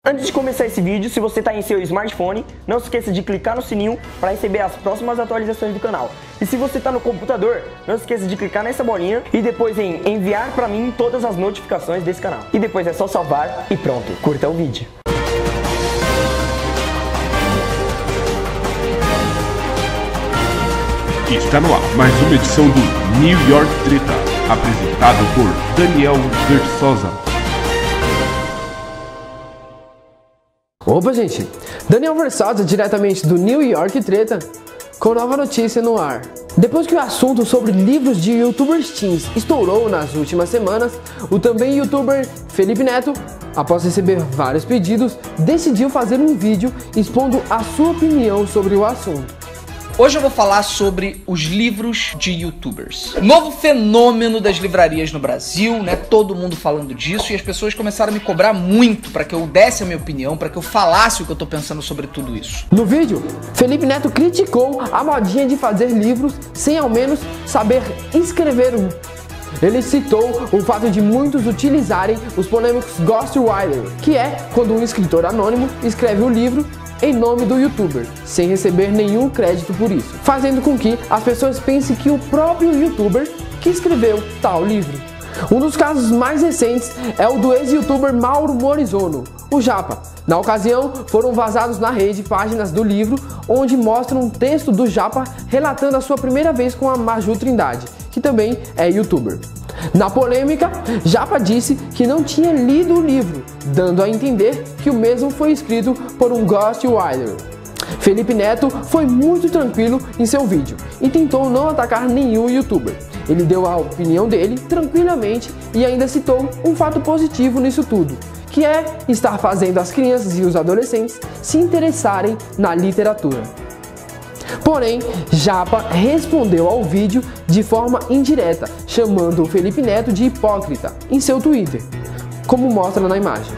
Antes de começar esse vídeo, se você está em seu smartphone, não se esqueça de clicar no sininho para receber as próximas atualizações do canal. E se você está no computador, não se esqueça de clicar nessa bolinha e depois em enviar para mim todas as notificações desse canal. E depois é só salvar e pronto, curta o vídeo. Está no ar mais uma edição do New York Treta, apresentado por Daniel Versosa. Opa, gente! Daniel Versosa, diretamente do New York Treta, com nova notícia no ar. Depois que o assunto sobre livros de youtubers teens estourou nas últimas semanas, o também youtuber Felipe Neto, após receber vários pedidos, decidiu fazer um vídeo expondo a sua opinião sobre o assunto. Hoje eu vou falar sobre os livros de youtubers. Novo fenômeno das livrarias no Brasil, né? Todo mundo falando disso e as pessoas começaram a me cobrar muito para que eu desse a minha opinião, para que eu falasse o que eu tô pensando sobre tudo isso. No vídeo, Felipe Neto criticou a modinha de fazer livros sem ao menos saber escrever um. Ele citou o fato de muitos utilizarem os polêmicos ghostwriter, que é quando um escritor anônimo escreve o livro em nome do youtuber, sem receber nenhum crédito por isso, fazendo com que as pessoas pensem que o próprio youtuber que escreveu tal livro. Um dos casos mais recentes é o do ex-youtuber Mauro Morizono, o Japa. Na ocasião, foram vazados na rede páginas do livro onde mostram um texto do Japa relatando a sua primeira vez com a Maju Trindade, que também é youtuber. Na polêmica, Japa disse que não tinha lido o livro, dando a entender que o mesmo foi escrito por um ghostwriter. Felipe Neto foi muito tranquilo em seu vídeo e tentou não atacar nenhum youtuber. Ele deu a opinião dele tranquilamente e ainda citou um fato positivo nisso tudo, que é estar fazendo as crianças e os adolescentes se interessarem na literatura. Porém, Japa respondeu ao vídeo de forma indireta, chamando o Felipe Neto de hipócrita em seu Twitter, como mostra na imagem.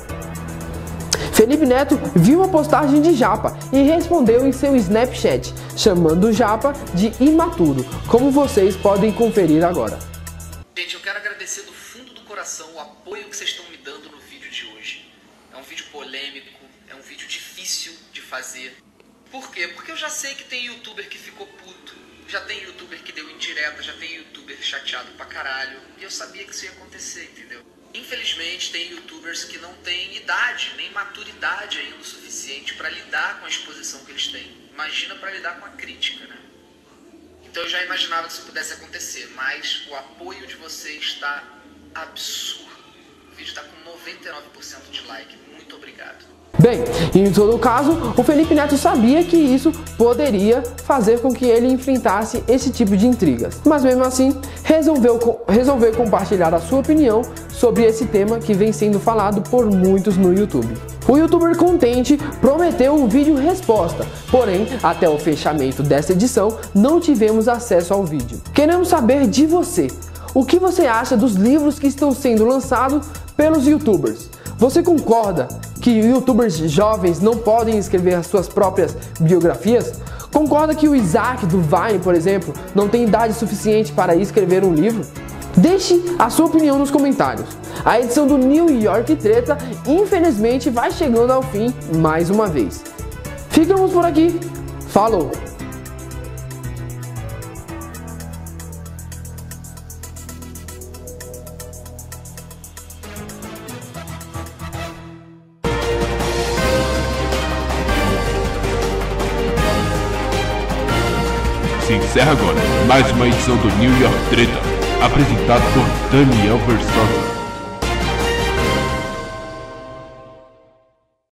Felipe Neto viu a postagem de Japa e respondeu em seu Snapchat, chamando o Japa de imaturo, como vocês podem conferir agora. Gente, eu quero agradecer do fundo do coração o apoio que vocês estão me dando no vídeo de hoje. É um vídeo polêmico, é um vídeo difícil de fazer. Por quê? Porque eu já sei que tem youtuber que ficou puto, já tem youtuber que deu indireta, já tem youtuber chateado pra caralho, e eu sabia que isso ia acontecer, entendeu? Infelizmente tem youtubers que não têm idade, nem maturidade ainda o suficiente pra lidar com a exposição que eles têm. Imagina pra lidar com a crítica, né? Então eu já imaginava que isso pudesse acontecer, mas o apoio de vocês está absurdo. O vídeo está com 99% de like, muito obrigado. Bem, em todo caso, o Felipe Neto sabia que isso poderia fazer com que ele enfrentasse esse tipo de intrigas. Mas mesmo assim, resolveu compartilhar a sua opinião sobre esse tema que vem sendo falado por muitos no YouTube. O youtuber Contente prometeu um vídeo resposta, porém, até o fechamento desta edição, não tivemos acesso ao vídeo. Queremos saber de você, o que você acha dos livros que estão sendo lançados pelos youtubers? Você concorda que youtubers jovens não podem escrever as suas próprias biografias? Concorda que o Isaac do Vine, por exemplo, não tem idade suficiente para escrever um livro? Deixe a sua opinião nos comentários. A edição do New York Treta, infelizmente, vai chegando ao fim mais uma vez. Ficamos por aqui. Falou! Se encerra agora mais uma edição do New York Treta, apresentado por Daniel Versosa.